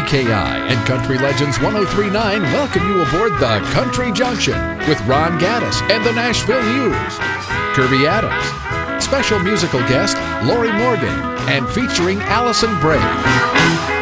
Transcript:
WBKI and Country Legends 103.9 welcome you aboard the Country Junction with Ron Gaddis and the Nashville News. Kirby Adams, special musical guest Lorrie Morgan, and featuring Alison Bray.